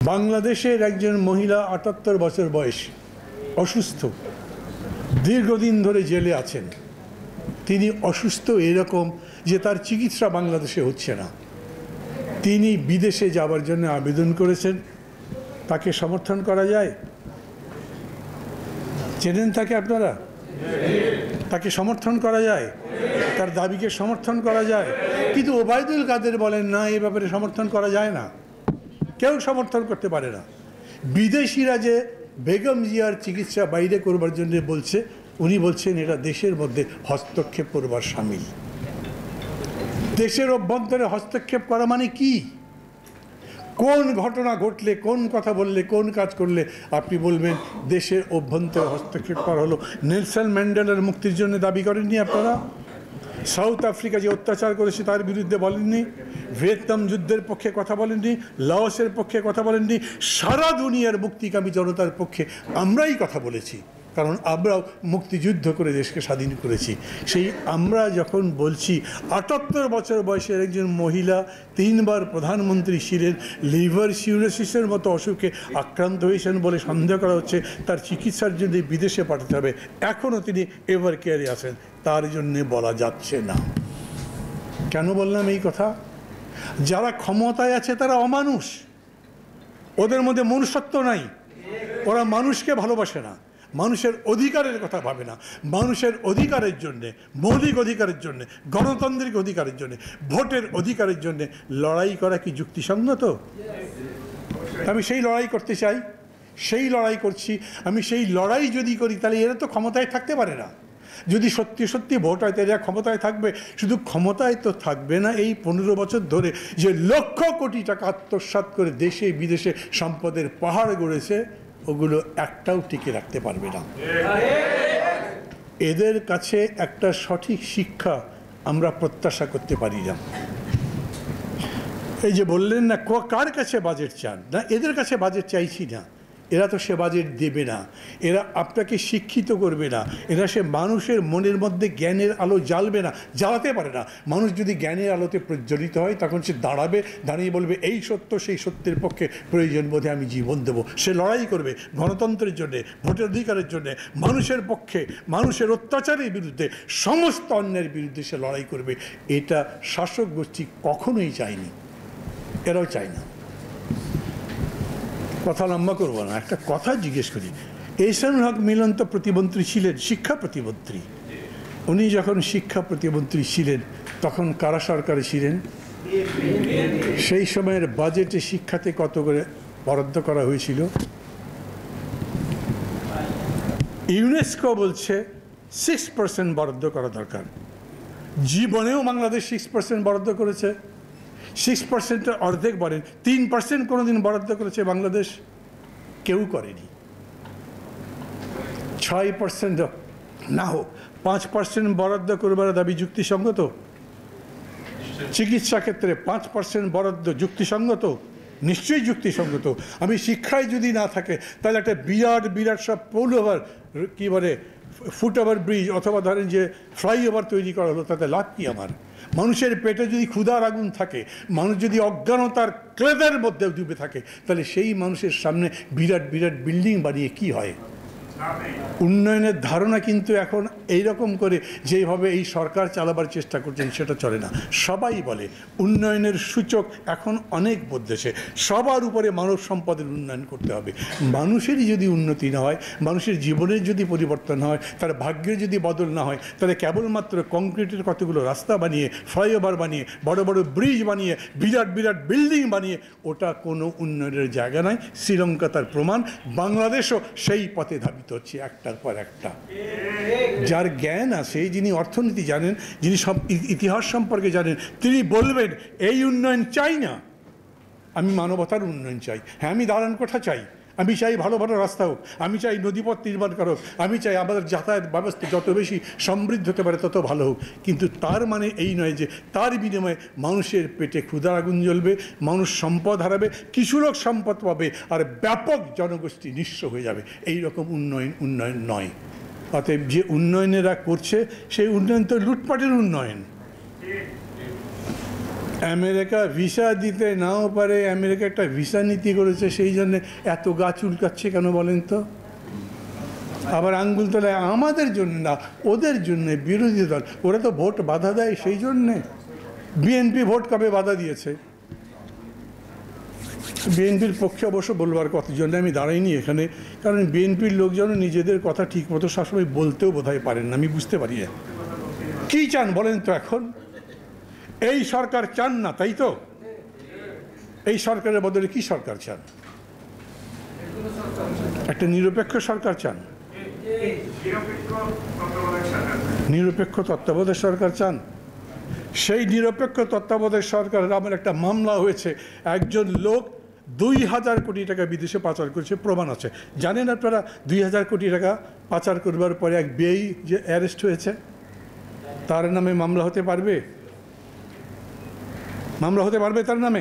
বাংলাদেশের একজন মহিলা ৭৮ বছর বয়স, অসুস্থ, দীর্ঘদিন ধরে জেলে আছেন। তিনি অসুস্থ এরকম যে তার চিকিৎসা বাংলাদেশে হচ্ছে না, তিনি বিদেশে যাবার জন্য আবেদন করেছেন। তাকে সমর্থন করা যায়? চেনেন তাকে আপনারা? তাকে সমর্থন করা যায়, তার দাবিকে সমর্থন করা যায়। কিন্তু ওবায়দুল কাদের বলেন না, এ ব্যাপারে সমর্থন করা যায় না, কেউ সমর্থন করতে পারে না। বিদেশিরা যে বেগম জিয়ার চিকিৎসা বাইরে করবার জন্য বলছে, উনি বলছেন এটা দেশের মধ্যে হস্তক্ষেপ করবার শামিল। দেশের অভ্যন্তরে হস্তক্ষেপ করা মানে কি? কোন ঘটনা ঘটলে, কোন কথা বললে, কোন কাজ করলে আপনি বলবেন দেশের অভ্যন্তরে হস্তক্ষেপ করা হলো? নেলসন ম্যান্ডেলার মুক্তির জন্য দাবি করেননি আপনারা? সাউথ আফ্রিকা যে অত্যাচার করেছে তার বিরুদ্ধে বলেননি? ভিয়েতনাম যুদ্ধের পক্ষে কথা বলেননি? লাওসের পক্ষে কথা বলেননি? সারা দুনিয়ার মুক্তিকামী জনতার পক্ষে আমরাই কথা বলেছি, কারণ আমরাও মুক্তিযুদ্ধ করে দেশকে স্বাধীন করেছি। সেই আমরা যখন বলছি ৭৮ বছর বয়সের একজন মহিলা 3 বার প্রধানমন্ত্রী ছিলেন, লিভার সিউরোসিসের মতো অসুখে আক্রান্ত হয়েছেন বলে সন্দেহ করা হচ্ছে, তার চিকিৎসার জন্য বিদেশে পাঠাতে হবে, এখনও তিনি এভার কেয়ারে আছেন, তার জন্যে বলা যাচ্ছে না। কেন বললাম এই কথা? যারা ক্ষমতায় আছে তারা অমানুষ, ওদের মধ্যে মনুষ্যত্ব নাই, ওরা মানুষকে ভালোবাসে না, মানুষের অধিকারের কথা ভাবে না। মানুষের অধিকারের জন্যে, মৌলিক অধিকারের জন্যে, গণতান্ত্রিক অধিকারের জন্যে, ভোটের অধিকারের জন্যে লড়াই করা কি যুক্তিসঙ্গত? আমি সেই লড়াই করতে চাই, সেই লড়াই করছি। আমি সেই লড়াই যদি করি তাহলে এরা তো ক্ষমতায় থাকতে পারে না। যদি সত্যি সত্যি ভোট হয় তাহলে এরা ক্ষমতায় থাকবে। শুধু ক্ষমতায় তো থাকবে না, এই 15 বছর ধরে যে লক্ষ কোটি টাকা আত্মসাৎ করে দেশে বিদেশে সম্পদের পাহাড় গড়েছে, ওগুলো একটাও টিকে রাখতে পারবে না। এদের কাছে একটা সঠিক শিক্ষা আমরা প্রত্যাশা করতে পারি না। এই যে বললেন না কার কাছে বাজেট চান, না এদের কাছে বাজেট চাইছি না, এরা তো সে বাজেট দেবে না, এরা আপনাকে শিক্ষিত করবে না, এরা সে মানুষের মনের মধ্যে জ্ঞানের আলো জ্বালবে না, জ্বালাতে পারে না। মানুষ যদি জ্ঞানের আলোতে প্রজ্বলিত হয় তখন সে দাঁড়াবে, দাঁড়িয়ে বলবে এই সত্য, সেই সত্যের পক্ষে প্রয়োজন বোধে আমি জীবন দেবো। সে লড়াই করবে গণতন্ত্রের জন্যে, ভোটের অধিকারের জন্যে, মানুষের পক্ষে, মানুষের অত্যাচারের বিরুদ্ধে, সমস্ত অন্যের বিরুদ্ধে সে লড়াই করবে। এটা শাসক গোষ্ঠী কখনোই চায়নি, এরাও চায় না। কথা লম্বা করবো না, একটা কথা জিজ্ঞেস করি। এহসানুল হক মিলন তো প্রতিমন্ত্রী ছিলেন, শিক্ষা প্রতিমন্ত্রী। উনি যখন শিক্ষা প্রতিমন্ত্রী ছিলেন তখন কারা সরকারে ছিলেন? সেই সময়ের বাজেটে শিক্ষাতে কত করে বরাদ্দ করা হয়েছিল? ইউনেস্কো বলছে 6% বরাদ্দ করা দরকার। জীবনেও বাংলাদেশ 6% বরাদ্দ করেছে? 6%-এর অর্ধেক বলেন, 3% কোনোদিন বরাদ্দ করেছে বাংলাদেশ? কেউ করেনি। 6% না হোক, 5% বরাদ্দ করবার দাবি যুক্তিসঙ্গত? চিকিৎসা ক্ষেত্রে 5% বরাদ্দ যুক্তিসঙ্গত? নিশ্চয়ই যুক্তিসঙ্গত। আমি শিক্ষায় যদি না থাকে তাহলে একটা বিরাট বিরাট সব পোল ওভার, কী বলে, ফুট ওভার ব্রিজ অথবা ধরেন যে ফ্লাইওভার তৈরি করা হলো, তাতে লাভ কি আমার? মানুষের পেটে যদি ক্ষুধার আগুন থাকে, মানুষ যদি অজ্ঞানতার ক্লেদের মধ্যে ডুবে থাকে, তাহলে সেই মানুষের সামনে বিরাট বিরাট বিল্ডিং বানিয়ে কি হয়? উন্নয়নের ধারণা কিন্তু এখন এইরকম করে যেভাবে এই সরকার চালাবার চেষ্টা করছেন সেটা চলে না। সবাই বলে উন্নয়নের সূচক এখন অনেক বদলেছে, সবার উপরে মানব সম্পদের উন্নয়ন করতে হবে। মানুষেরই যদি উন্নতি না হয়, মানুষের জীবনের যদি পরিবর্তন হয়, তার ভাগ্যের যদি বদল না হয়, তাহলে কেবলমাত্র কংক্রিটের কতগুলো রাস্তা বানিয়ে, ফ্লাইওভার বানিয়ে, বড় বড় ব্রিজ বানিয়ে, বিরাট বিরাট বিল্ডিং বানিয়ে ওটা কোনো উন্নয়নের জায়গা নয়। শ্রীলঙ্কা তার প্রমাণ, বাংলাদেশও সেই পথে ধাবিত হচ্ছে একটার পর একটা। যার জ্ঞান আছে, যিনি অর্থনীতি জানেন, যিনি সব ইতিহাস সম্পর্কে জানেন, তিনি বলবেন এই উন্নয়ন চাই না, আমি মানবতার উন্নয়ন চাই। হ্যাঁ, আমি দালান কোঠা চাই, আমি চাই ভালো ভালো রাস্তা হোক, আমি চাই নদীপথ নির্মাণ করা হোক, আমি চাই আমাদের যাতায়াত ব্যবস্থা যত বেশি সমৃদ্ধ হতে পারে তত ভালো হোক। কিন্তু তার মানে এই নয় যে তার বিনিময়ে মানুষের পেটে ক্ষুধার আগুন জ্বলবে, মানুষ সম্পদ হারাবে, কিছু লোক সম্পদ পাবে আর ব্যাপক জনগোষ্ঠী নিঃস্ব হয়ে যাবে। এই রকম উন্নয়ন নয়। অতএব যে উন্নয়নেরা করছে সেই উন্নয়ন তো লুটপাটের উন্নয়ন। আমেরিকা ভিসা দিতে নাও পারে, আমেরিকা একটা ভিসা নীতি করেছে, সেই জন্যে এত গা চুলকাচ্ছে কেন বলেন তো? আবার আঙ্গুল তোলায় আমাদের জন্য না, ওদের জন্যে, বিরোধী দল, ওরা তো ভোট বাধা দেয় সেই জন্যে। বিএনপি ভোট কবে বাধা দিয়েছে? বিএনপির পক্ষে অবশ্য বলবার কথা জন্য আমি দাঁড়াইনি এখানে, কারণ বিএনপির লোকজন নিজেদের কথা ঠিক মতো সবসময় বলতেও বোধহয় পারেন না, আমি বুঝতে পারি না। কী চান বলেন তো এখন? এই সরকার চান না, তাই তো? এই সরকারের বদলে কি সরকার চান? একটা নিরপেক্ষ সরকার চান? নিরপেক্ষ তত্ত্বাবধায়ক সরকার চান? সেই নিরপেক্ষ তত্ত্বাবধায়ক সরকারের আমার একটা মামলা হয়েছে, একজন লোক 2000 কোটি টাকা বিদেশে পাচার করেছে, প্রমাণ আছে। জানেন আপনারা 2000 কোটি টাকা পাচার করবার পরে এক বেই যে অ্যারেস্ট হয়েছে, তার নামে মামলা হতে পারবে? মামলা হতে পারবে তার নামে?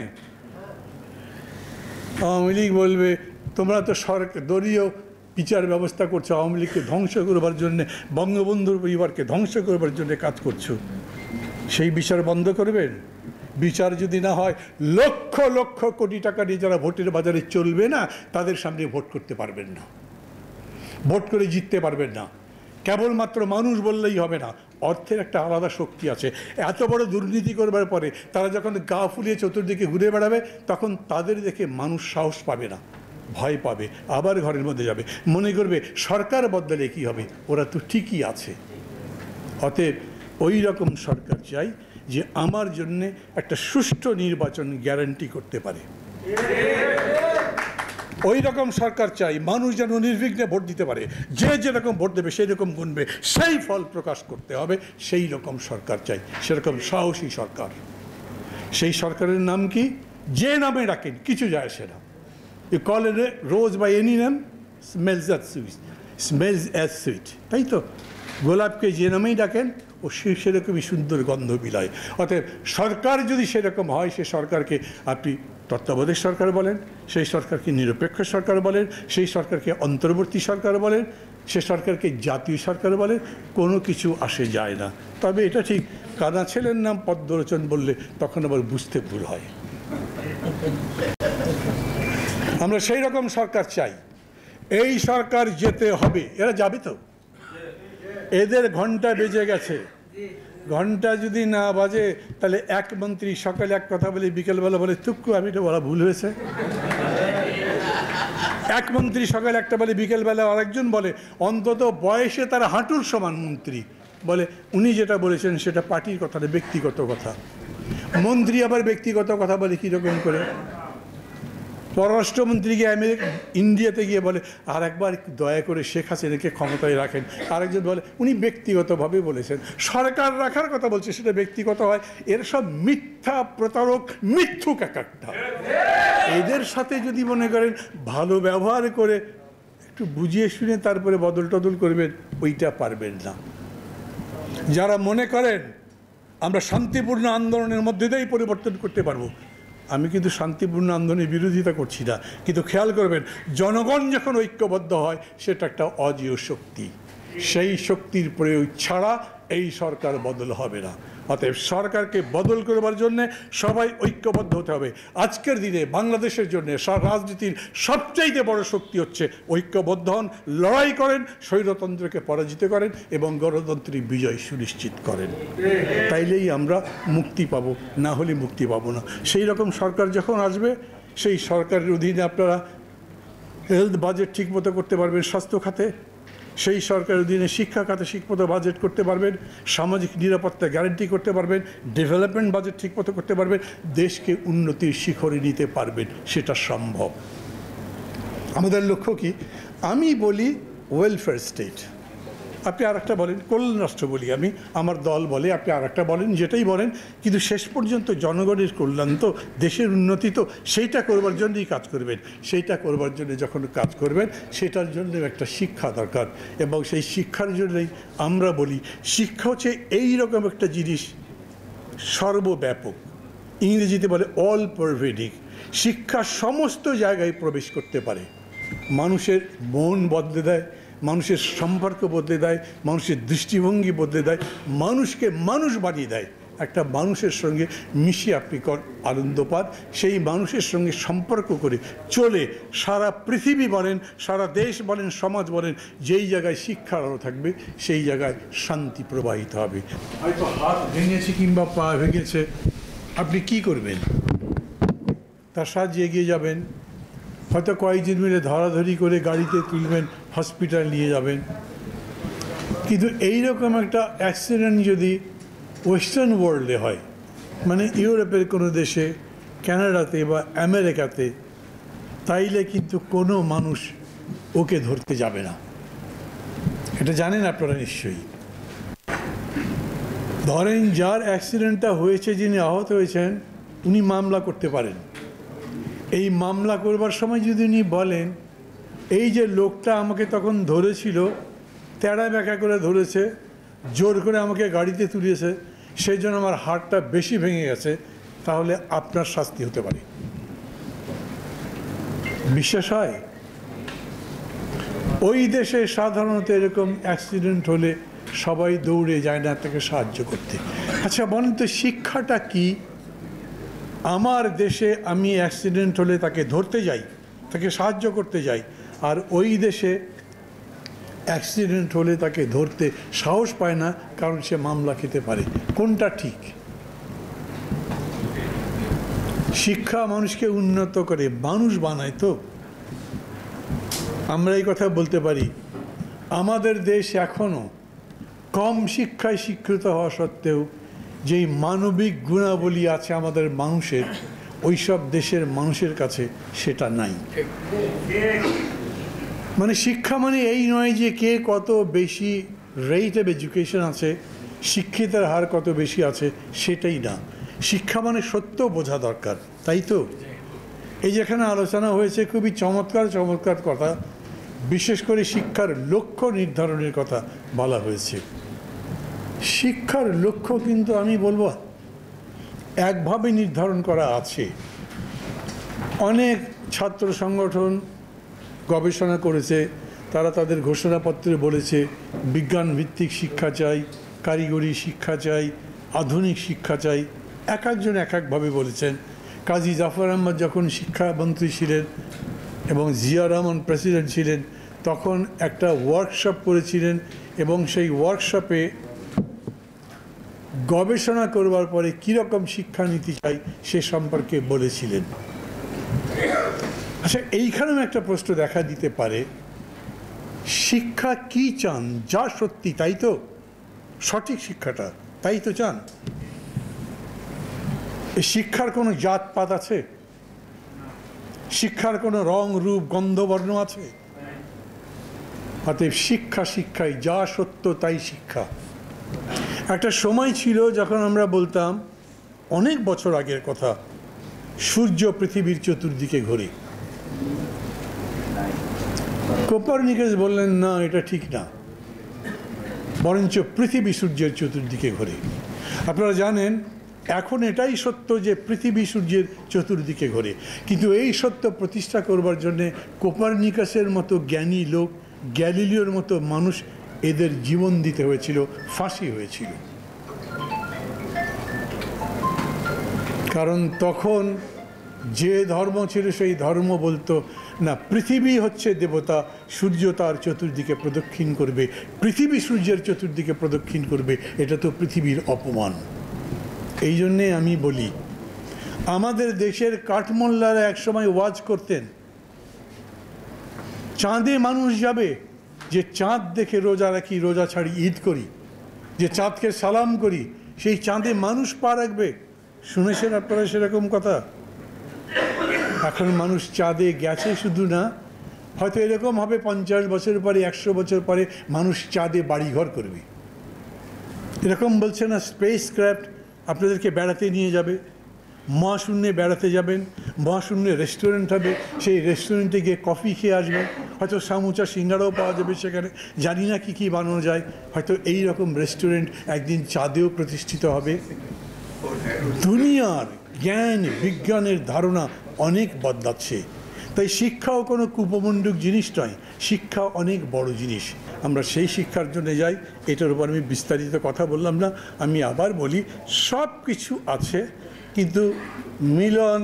আওয়ামী লীগ বলবে তোমরা তো সরকার দলীয় বিচার ব্যবস্থা করছো, আওয়ামী লীগকে ধ্বংস করবার জন্যে, বঙ্গবন্ধুর পরিবারকে ধ্বংস করবার জন্য কাজ করছো। সেই বিচার বন্ধ করবেন? বিচার যদি না হয়, লক্ষ লক্ষ কোটি টাকা নিয়ে যারা ভোটের বাজারে চলবে না, তাদের সামনে ভোট করতে পারবেন না, ভোট করে জিততে পারবেন না। কেবলমাত্র মানুষ বললেই হবে না, অর্থের একটা আলাদা শক্তি আছে। এত বড় দুর্নীতি করবার পরে তারা যখন গা ফুলিয়ে চতুর্দিকে ঘুরে বেড়াবে, তখন তাদের দেখে মানুষ সাহস পাবে না, ভয় পাবে, আবার ঘরের মধ্যে যাবে, মনে করবে সরকার বদলে কী হবে, ওরা তো ঠিকই আছে। অতএব ওই রকম সরকার চাই যে আমার জন্যে একটা সুষ্ঠু নির্বাচন গ্যারান্টি করতে পারে। ওই রকম সরকার চাই, মানুষ যেন নির্বিঘ্নে ভোট দিতে পারে, যে যেরকম ভোট দেবে সেই রকম গুনবে, সেই ফল প্রকাশ করতে হবে, সেই রকম সরকার চাই, সেরকম সাহসী সরকার। সেই সরকারের নাম কি? যে নামে ডাকেন কিছু যায় আসে না। You call a rose by any name, smells as sweet, তাই তো? গোলাপকে যে নামেই ডাকেন ও সেরকমই সুন্দর গন্ধ বিলায়। অতএব সরকার যদি সেরকম হয়, সে সরকারকে আপনি তত্ত্বাবধায়ক সরকার বলেন, সেই সরকারকে নিরপেক্ষ সরকার বলেন, সেই সরকারকে অন্তর্বর্তী সরকার বলেন, সে সরকারকে জাতীয় সরকার বলেন, কোনো কিছু আসে যায় না। তবে এটা ঠিক, কানা ছেলের নাম পদ্মলোচন বললে তখন আবার বুঝতে ভুল হয়। আমরা সেই রকম সরকার চাই। এই সরকার যেতে হবে। এরা যাবে তো? এদের ঘন্টা বেজে গেছে, ঘন্টা যদি না বাজে তাহলে এক মন্ত্রী সকালে এক কথা বলে বিকেলবেলা বলে তুক্কু, আমি এটা বলা ভুল হয়েছে। এক মন্ত্রী সকালে একটা বলে, বিকেলবেলা আরেকজন বলে, অন্তত বয়সে তারা হাঁটুর সমান মন্ত্রী বলে, উনি যেটা বলেছেন সেটা পার্টির কথা না, ব্যক্তিগত কথা। মন্ত্রী আবার ব্যক্তিগত কথা বলে কীরকম করে? পররাষ্ট্রমন্ত্রী গিয়ে ইন্ডিয়াতে গিয়ে বলে, আর একবার দয়া করে শেখ হাসিনাকে ক্ষমতায় রাখেন। আরেকজন বলে উনি ব্যক্তিগতভাবে বলেছেন। সরকার রাখার কথা বলছে, সেটা ব্যক্তিগত হয়। এর সব মিথ্যা, প্রতারক, মিথ্যুক এক একটা। এদের সাথে যদি মনে করেন ভালো ব্যবহার করে একটু বুঝিয়ে শুনে তারপরে বদল টদল করবেন, ওইটা পারবেন না। যারা মনে করেন আমরা শান্তিপূর্ণ আন্দোলনের মধ্যে দিয়েই পরিবর্তন করতে পারবো, আমি কিন্তু শান্তিপূর্ণ আন্দোলনের বিরোধিতা করছি না, কিন্তু খেয়াল করবেন জনগণ যখন ঐক্যবদ্ধ হয় সেটা একটা অজেয় শক্তি, সেই শক্তির প্রয়োগ ছাড়া এই সরকার বদল হবে না। অতএব সরকারকে বদল করবার জন্য সবাই ঐক্যবদ্ধ হতে হবে। আজকের দিনে বাংলাদেশের জন্য রাজনীতির সবচাইতে বড় শক্তি হচ্ছে ঐক্যবদ্ধ হন, লড়াই করেন, স্বৈরতন্ত্রকে পরাজিত করেন এবং গণতন্ত্রের বিজয় সুনিশ্চিত করেন। তাইলেই আমরা মুক্তি পাবো, না হলে মুক্তি পাবো না। সেই রকম সরকার যখন আসবে, সেই সরকারের অধীনে আপনারা হেলথ বাজেট ঠিকমতো করতে পারবেন, স্বাস্থ্য খাতে সেই সরকারের অধীনে শিক্ষা খাতে ঠিকমতো বাজেট করতে পারবেন, সামাজিক নিরাপত্তা গ্যারান্টি করতে পারবেন, ডেভেলপমেন্ট বাজেট ঠিকমতো করতে পারবেন, দেশকে উন্নতির শিখরে নিতে পারবেন। সেটা সম্ভব। আমাদের লক্ষ্য কি? আমি বলি ওয়েলফেয়ার স্টেট, আপনি আর একটা বলেন কল্যাণ রাষ্ট্র বলি আমি, আমার দল বলে, আপনি আর একটা বলেন, যেটাই বলেন, কিন্তু শেষ পর্যন্ত জনগণের কল্যাণ তো, দেশের উন্নতি তো, সেইটা করবার জন্যই কাজ করবেন। সেইটা করবার জন্য যখন কাজ করবেন, সেটার জন্য একটা শিক্ষা দরকার, এবং সেই শিক্ষার জন্যই আমরা বলি শিক্ষা হচ্ছে এইরকম একটা জিনিস, সর্বব্যাপক, ইংরেজিতে বলে অল পারভেডিং। শিক্ষা সমস্ত জায়গায় প্রবেশ করতে পারে, মানুষের মন বদলে দেয়, মানুষের সম্পর্ক বদলে দেয়, মানুষের দৃষ্টিভঙ্গি বদলে দেয়, মানুষকে মানুষ বানিয়ে দেয়। একটা মানুষের সঙ্গে মিশে আপনি আনন্দ পান, সেই মানুষের সঙ্গে সম্পর্ক করে চলে সারা পৃথিবী বলেন, সারা দেশ বলেন, সমাজ বলেন, যেই জায়গায় শিক্ষার আলো থাকবে সেই জায়গায় শান্তি প্রবাহিত হবে। হয়তো হাত ভেঙেছে কিংবা পা ভেঙেছে, আপনি কি করবেন? তার সাহায্যে এগিয়ে যাবেন, হয়তো কয়েকজন মিলে ধরাধরি করে গাড়িতে তুলবেন, হসপিটাল নিয়ে যাবেন। কিন্তু এইরকম একটা অ্যাক্সিডেন্ট যদি ওয়েস্টার্ন ওয়ার্ল্ডে হয়, মানে ইউরোপের কোনো দেশে, কানাডাতে বা আমেরিকাতে, তাইলে কিন্তু কোনো মানুষ ওকে ধরতে যাবে না। এটা জানেন আপনারা নিশ্চয়ই। ধরেন যার অ্যাক্সিডেন্টটা হয়েছে, যিনি আহত হয়েছেন, উনি মামলা করতে পারেন। এই মামলা করবার সময় যদি উনি বলেন, এই যে লোকটা আমাকে তখন ধরেছিল, তেড়া ব্যাকা করে ধরেছে, জোর করে আমাকে গাড়িতে তুলিয়েছে, সেই জন্য আমার হাড়টা বেশি ভেঙে গেছে, তাহলে আপনার শাস্তি হতে পারে। বিশ্বাস হয়? ওই দেশে সাধারণত এরকম অ্যাক্সিডেন্ট হলে সবাই দৌড়ে যায় না তাকে সাহায্য করতে। আচ্ছা বলেন তো, শিক্ষাটা কি? আমার দেশে আমি অ্যাক্সিডেন্ট হলে তাকে ধরতে যাই, তাকে সাহায্য করতে যাই, আর ওই দেশে অ্যাক্সিডেন্ট হলে তাকে ধরতে সাহস পায় না, কারণ সে মামলা খেতে পারে। কোনটা ঠিক? শিক্ষা মানুষকে উন্নত করে, মানুষ বানায়। তো আমরা এই কথা বলতে পারি, আমাদের দেশ এখনও কম শিক্ষায় শিক্ষিত হওয়া সত্ত্বেও যেই মানবিক গুণাবলী আছে আমাদের মানুষের, ওইসব দেশের মানুষের কাছে সেটা নাই। মানে শিক্ষা মানে এই নয় যে কে কত বেশি রেট অফ এডুকেশন আছে, শিক্ষিতের হার কত বেশি আছে, সেটাই না। শিক্ষা মানে সত্য বোঝা দরকার, তাই তো? এই যেখানে আলোচনা হয়েছে খুবই চমৎকার চমৎকার কথা, বিশেষ করে শিক্ষার লক্ষ্য নির্ধারণের কথা বলা হয়েছে। শিক্ষার লক্ষ্য কিন্তু আমি বলবো একভাবে নির্ধারণ করা আছে। অনেক ছাত্র সংগঠন গবেষণা করেছে, তারা তাদের ঘোষণাপত্রে বলেছে বিজ্ঞান ভিত্তিক শিক্ষা চাই, কারিগরি শিক্ষা চাই, আধুনিক শিক্ষা চাই। এক একজন এক একভাবে বলেছেন। কাজী জাফর আহমদ যখন শিক্ষামন্ত্রী ছিলেন এবং জিয়া রহমান প্রেসিডেন্ট ছিলেন, তখন একটা ওয়ার্কশপ করেছিলেন এবং সেই ওয়ার্কশপে গবেষণা করবার পরে কীরকম শিক্ষানীতি চাই সে সম্পর্কে বলেছিলেন। আচ্ছা, এইখানেও একটা প্রশ্ন দেখা দিতে পারে, শিক্ষা কি চান? যা সত্যি তাই তো, সঠিক শিক্ষাটা তাই তো চান? এই শিক্ষার কোনো জাতপাত আছে? শিক্ষার কোনো রং রূপ গন্ধ বর্ণ আছে? অতএব শিক্ষা শিক্ষাই, যা সত্য তাই শিক্ষা। একটা সময় ছিল যখন আমরা বলতাম, অনেক বছর আগের কথা, সূর্য পৃথিবীর চতুর্দিকে ঘোরে। কোপারনিকাস বললেন না, এটা ঠিক না, বরঞ্চ পৃথিবী সূর্যের চতুর্দিকে ঘোরে। আপনারা জানেন এখন এটাই সত্য যে পৃথিবী সূর্যের চতুর্দিকে ঘোরে, কিন্তু এই সত্য প্রতিষ্ঠা করবার জন্যে কোপারনিকাসের মতো জ্ঞানী লোক, গ্যালিলিওর মতো মানুষ, এদের জীবন দিতে হয়েছিল, ফাঁসি হয়েছিল। কারণ তখন যে ধর্ম ছিল সেই ধর্ম বলতো না, পৃথিবী হচ্ছে দেবতা, সূর্য তার চতুর্দিকে প্রদক্ষিণ করবে, পৃথিবী সূর্যের চতুর্দিকে প্রদক্ষিণ করবে, এটা তো পৃথিবীর অপমান। এই জন্যে আমি বলি, আমাদের দেশের কাঠমোল্লারা একসময় ওয়াজ করতেন, চাঁদে মানুষ যাবে, যে চাঁদ দেখে রোজা রাখি, রোজা ছাড়ি, ঈদ করি, যে চাঁদকে সালাম করি, সেই চাঁদে মানুষ পা রাখবে। শুনেছেন আপনারা সেরকম কথা? এখন মানুষ চাঁদে গেছে শুধু না, হয়তো এরকম হবে 50 বছর পরে, 100 বছর পরে মানুষ চাঁদে বাড়িঘর করবে। এরকম বলছে না, স্পেস ক্রাফট আপনাদেরকে বেড়াতে নিয়ে যাবে, মহাশূন্যে বেড়াতে যাবেন, মহাশূন্যে রেস্টুরেন্ট হবে, সেই রেস্টুরেন্টে গিয়ে কফি খেয়ে আসবেন, হয়তো সামুচা সিঙ্গারাও পাওয়া যাবে সেখানে, জানি না কী কী বানানো যায়। হয়তো এই রকম রেস্টুরেন্ট একদিন চাঁদেও প্রতিষ্ঠিত হবে। দুনিয়ার জ্ঞান বিজ্ঞানের ধারণা অনেক বদলাচ্ছে, তাই শিক্ষাও কোনো কুপমণ্ডুক জিনিস নয়, শিক্ষা অনেক বড় জিনিস। আমরা সেই শিক্ষার জন্য যাই। এটার উপর আমি বিস্তারিত কথা বললাম না। আমি আবার বলি, সব কিছু আছে, কিন্তু মিলন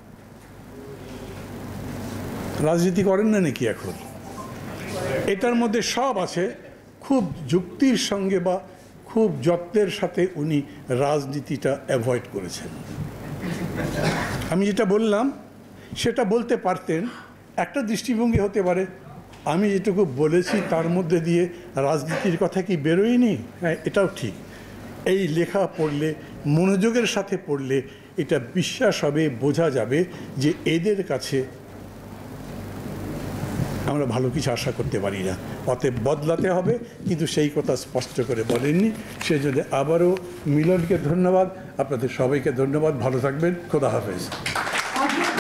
রাজনীতি করেন না নাকি এখন? এটার মধ্যে সব আছে। খুব যুক্তির সঙ্গে বা খুব যত্নের সাথে উনি রাজনীতিটা অ্যাভয়েড করেছেন। আমি যেটা বললাম সেটা বলতে পারতেন। একটা দৃষ্টিভঙ্গি হতে পারে, আমি যেটুকু বলেছি তার মধ্যে দিয়ে রাজনীতির কথা কি বেরোয়নি? হ্যাঁ, এটাও ঠিক। এই লেখা পড়লে, মনোযোগের সাথে পড়লে এটা বিশ্বাস হবে, বোঝা যাবে যে এদের কাছে আমরা ভালো কিছু আশা করতে পারি না, অতএব বদলাতে হবে। কিন্তু সেই কথা স্পষ্ট করে বলেননি। সেই জন্য আবারও মিলনকে ধন্যবাদ, আপনাদের সবাইকে ধন্যবাদ। ভালো থাকবেন। খোদা হাফেজ।